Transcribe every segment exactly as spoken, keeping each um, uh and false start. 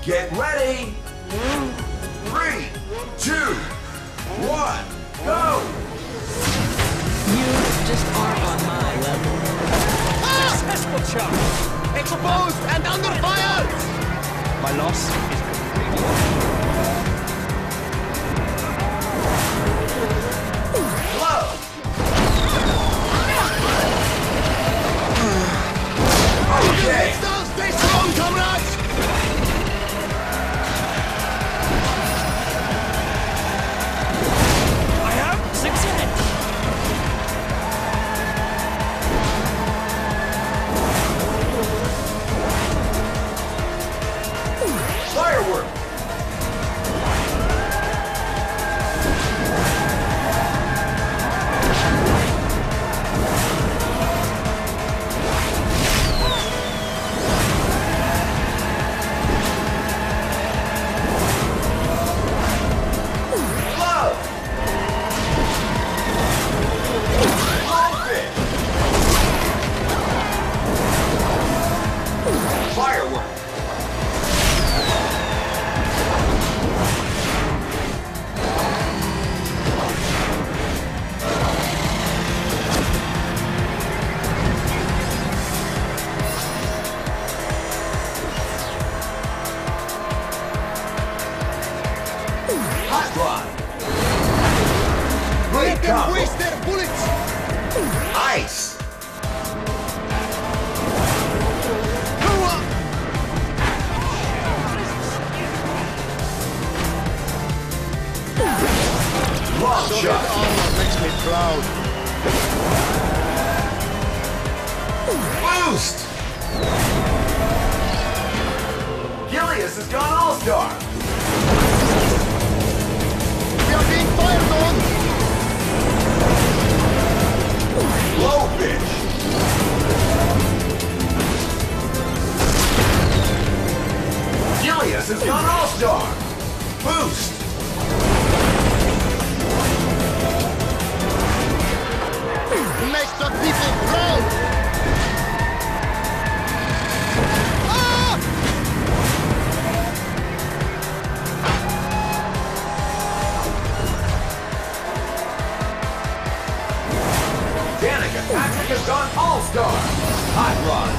Get ready! Three, two, one, go! You just aren't on my level. Successful charge! Exposed and under fire! My loss is completely... Blow! Okay! Stay strong, comrades! I have succeeded. Firework! Blow! Blowfish! Firework! Hot rod! Great Let them combo! waste their bullets! Ice! Long Soviet shot! armor makes me proud. Boost! Gilius has gone all-star! We are being fired on! Blowfish! Gilius has gone all-star! Boost! Make the people proud! Ah! Danica Patrick has gone all-star! Hot rod!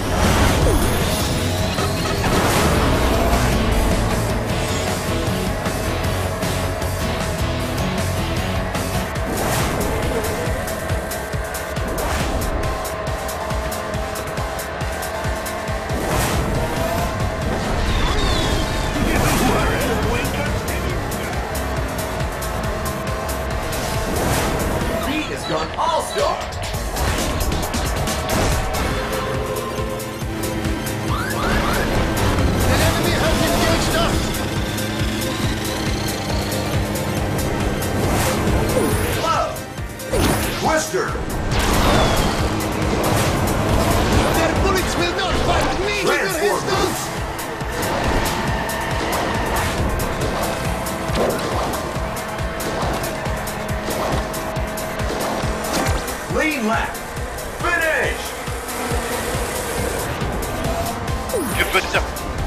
Pete has gone all-star! The enemy has engaged us! Blow! Twister! Their bullets will not find me, Transform Hyperhestals! Lean left! Finish! Gewitter.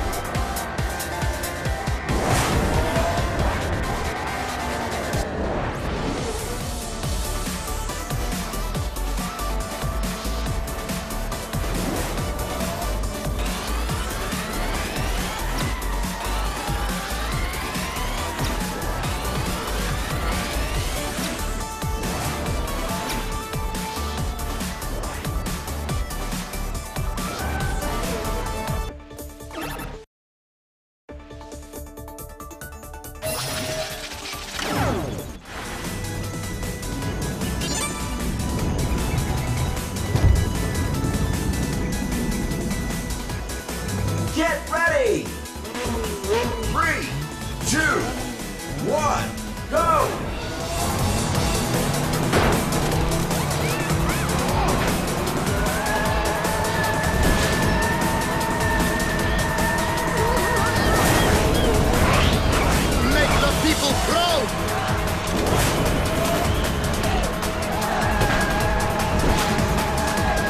Get ready! Three, two, one, go! Make the people proud!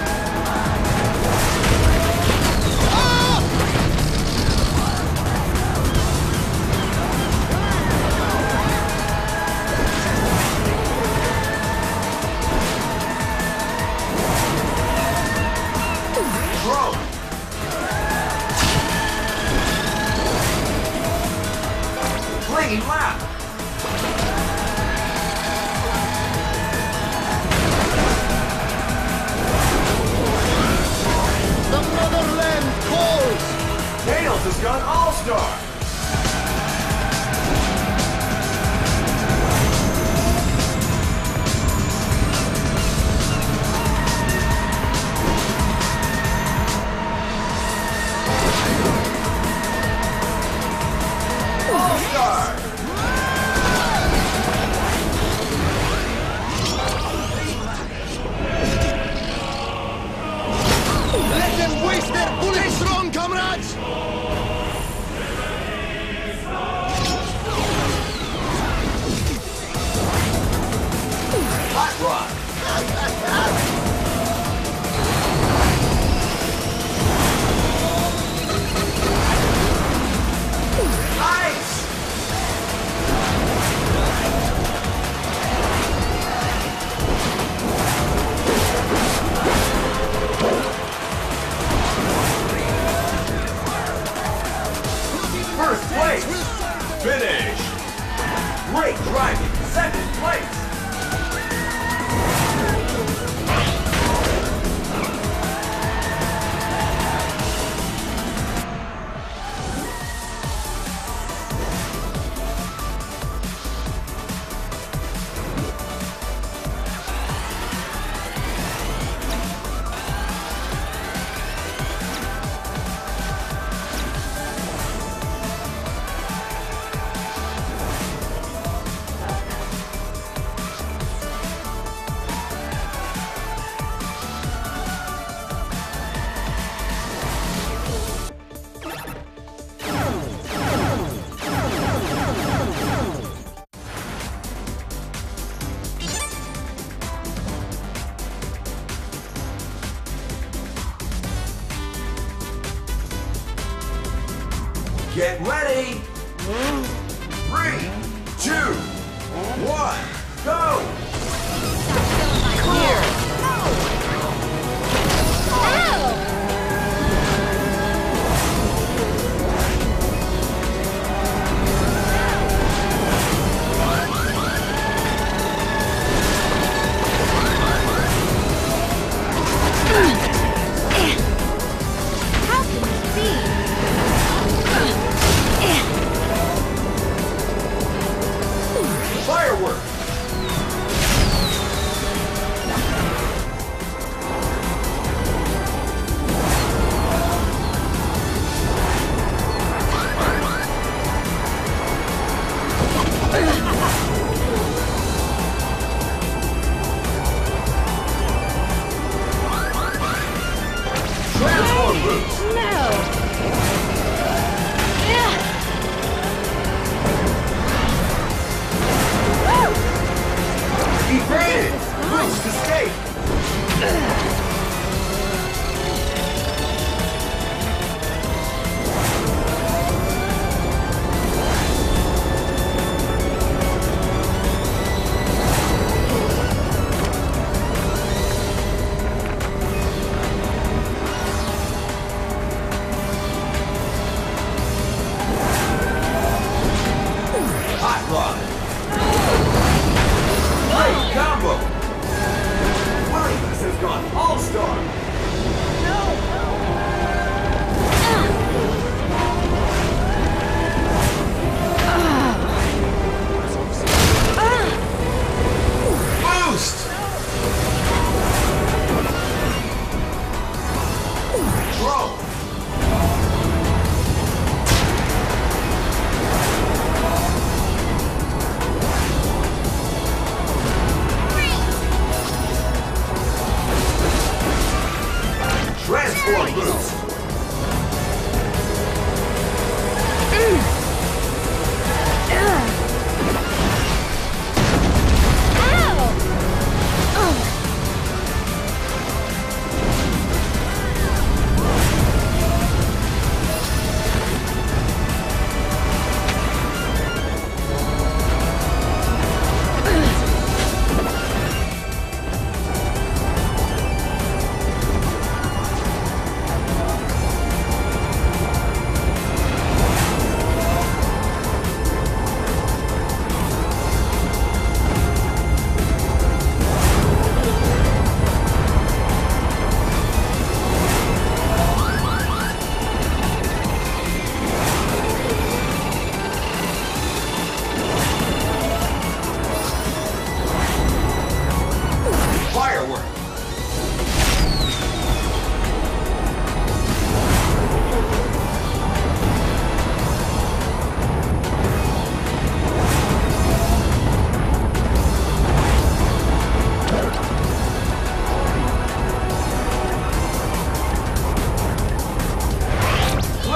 Ah! Clean lap. The motherland calls! Tails has gone all-star. All-star. Let them waste their bullets! Stay strong, comrades! Hot rod. Ice. First place. Finish. Great driving. Second place. Get ready! Three, two, one, go! How can this be? Fireworks!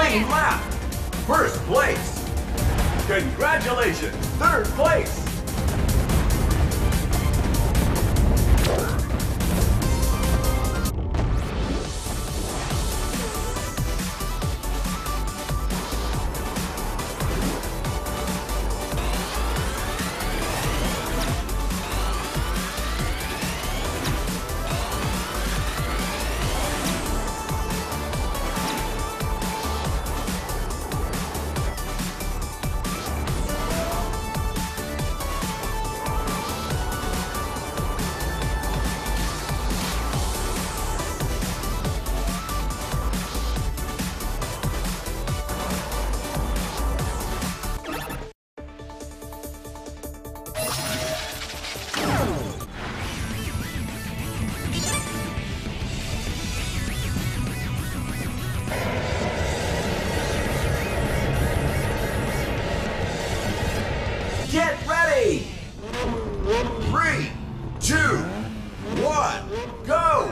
Clean lap. First place. Congratulations, third place. Get ready! Three, two, one, go!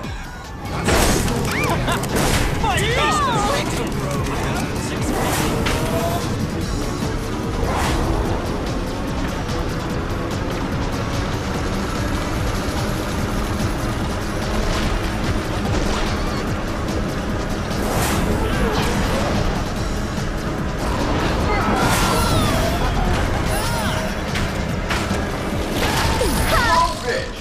Fish!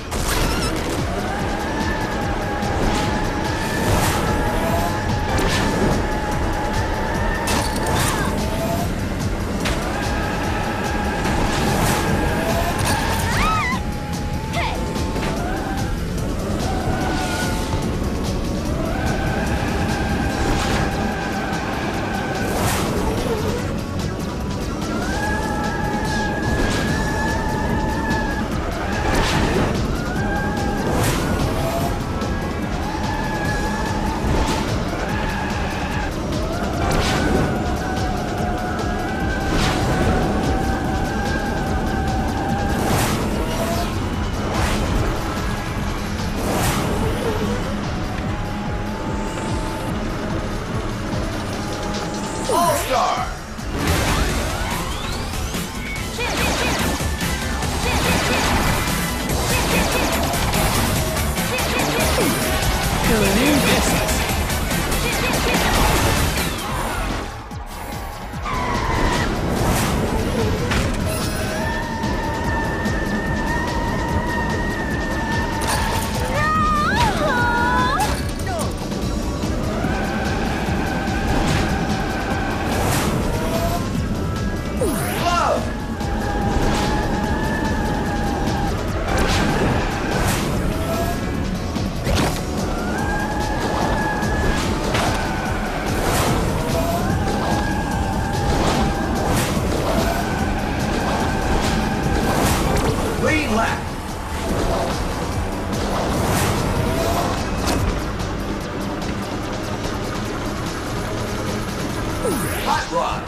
All-Star! Love! Clean lap. Hot rod.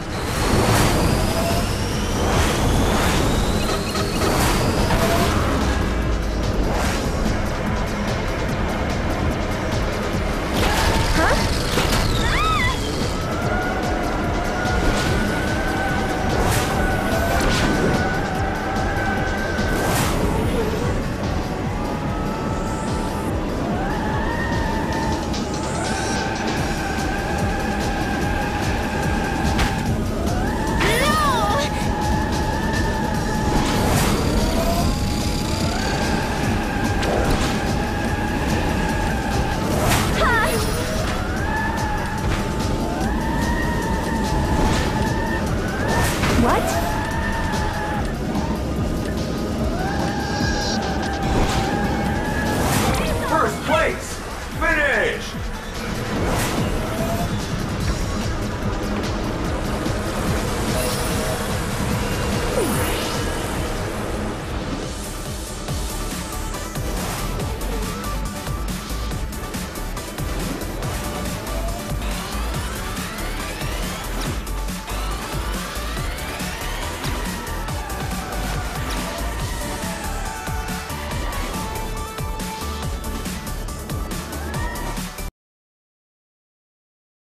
What?